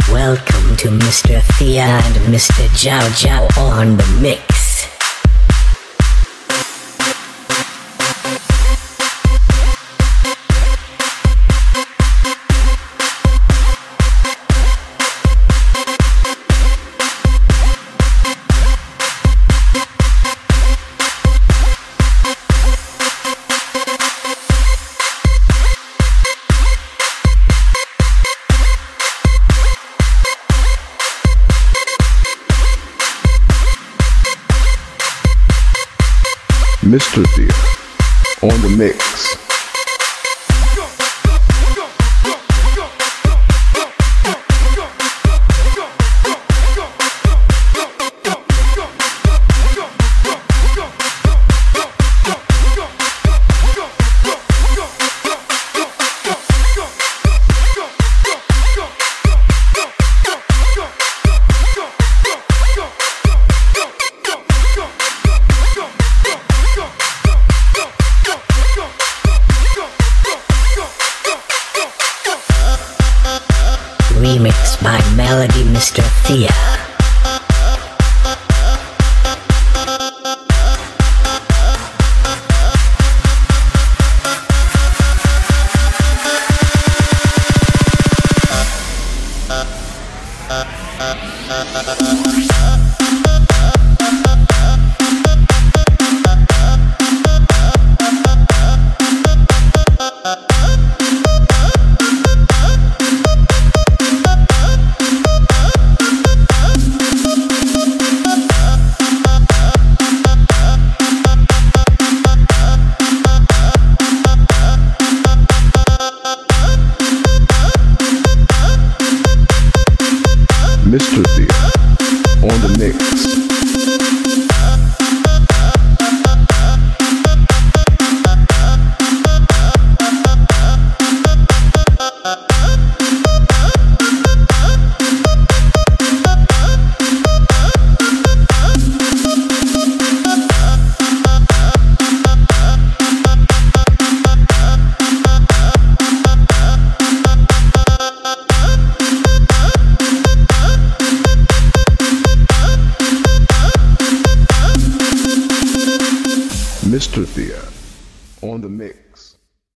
Welcome to Mr. Thea and Mr. Chav Chav on the mix. Mr. Thea on the mix. Remix by Melody Mr. Thea. Mr. Thea on the mix. Mr. Thea on the mix.